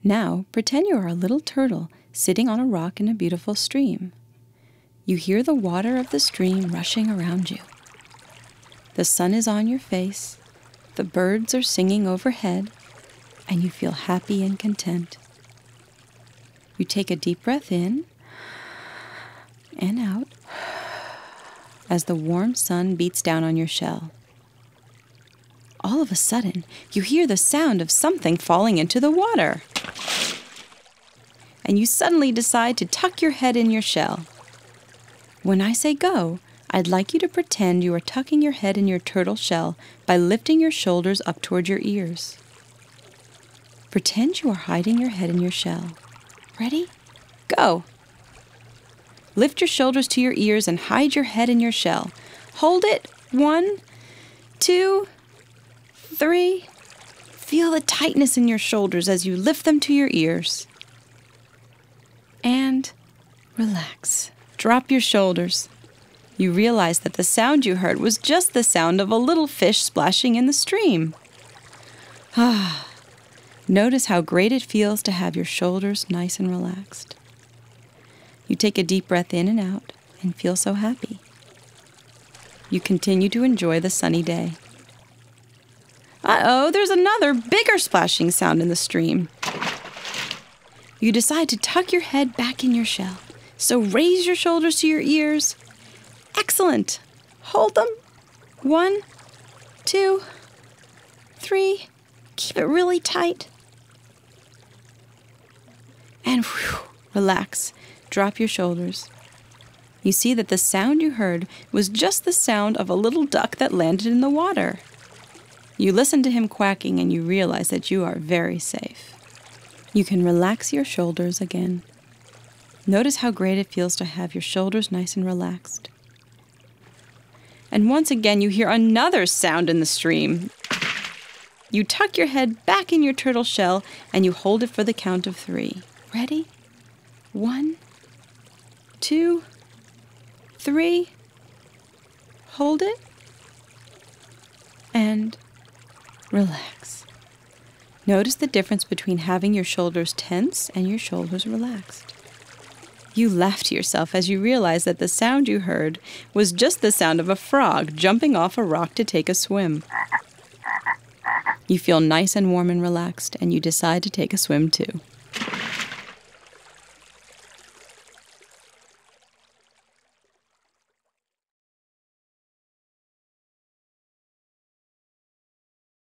Now, pretend you are a little turtle sitting on a rock in a beautiful stream. You hear the water of the stream rushing around you. The sun is on your face, the birds are singing overhead, and you feel happy and content. You take a deep breath in and out as the warm sun beats down on your shell. All of a sudden, you hear the sound of something falling into the water. And you suddenly decide to tuck your head in your shell. When I say go, I'd like you to pretend you are tucking your head in your turtle shell by lifting your shoulders up toward your ears. Pretend you are hiding your head in your shell. Ready? Go! Lift your shoulders to your ears and hide your head in your shell. Hold it. 1, 2, 3. Feel the tightness in your shoulders as you lift them to your ears. And relax. Drop your shoulders. You realize that the sound you heard was just the sound of a little fish splashing in the stream. Notice how great it feels to have your shoulders nice and relaxed. You take a deep breath in and out and feel so happy. You continue to enjoy the sunny day. Uh-oh, there's another bigger splashing sound in the stream. You decide to tuck your head back in your shell. So raise your shoulders to your ears. Excellent. Hold them. 1, 2, 3. Keep it really tight. And relax. Drop your shoulders. You see that the sound you heard was just the sound of a little duck that landed in the water. You listen to him quacking and you realize that you are very safe. You can relax your shoulders again. Notice how great it feels to have your shoulders nice and relaxed. And once again, you hear another sound in the stream. You tuck your head back in your turtle shell and you hold it for the count of 3. Ready? 1, 2, 3. Hold it. And relax. Notice the difference between having your shoulders tense and your shoulders relaxed. You laugh to yourself as you realize that the sound you heard was just the sound of a frog jumping off a rock to take a swim. You feel nice and warm and relaxed, and you decide to take a swim too.